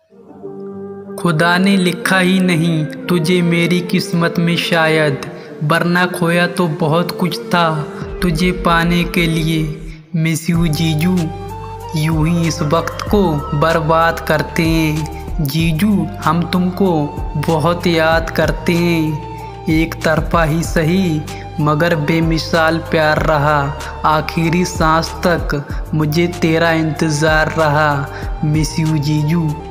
खुदा ने लिखा ही नहीं तुझे मेरी किस्मत में शायद, वरना खोया तो बहुत कुछ था तुझे पाने के लिए। मिस यू जीजू, यूं ही इस वक्त को बर्बाद करते हैं जीजू, हम तुमको बहुत याद करते हैं। एक तरफा ही सही मगर बेमिसाल प्यार रहा, आखिरी सांस तक मुझे तेरा इंतज़ार रहा। मिस यू जीजू।